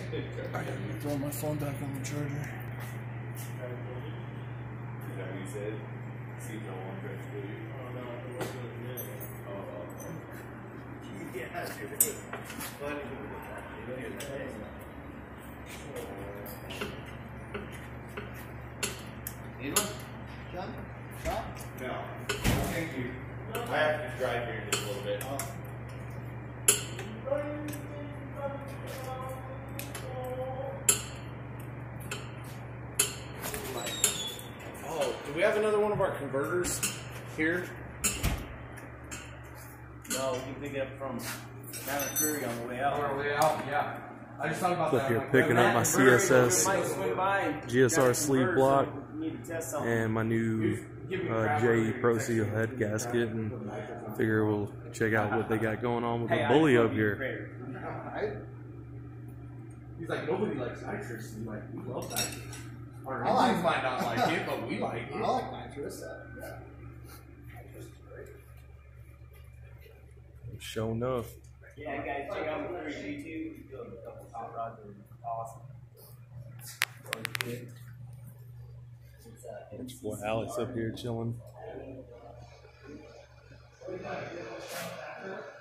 I gotta throw my phone back on the charger. Is that what you said? See no one goes to you. Oh no, it wasn't it. Yeah, dude, it was funny. Need one? John? Shot? No. Thank you. I have to drive here in just a little bit. Oh, do we have another one of our converters here? No, we can pick it up from Mount Curry on the way out. On our way out, yeah. I just thought about Up that. here Like, picking up my CSS GSR sleeve block and my new JE Pro Seal head gasket, and figure we'll check out what they got going on with the Bully up here. He's like, nobody likes nitrous. He's like, we love nitrous. Our I like- might not like it, but we like it. I like nitrous. Yeah. Sure enough. Yeah, guys, check out my YouTube. We built a couple top rods. They're awesome. It's boy Alex up here chilling.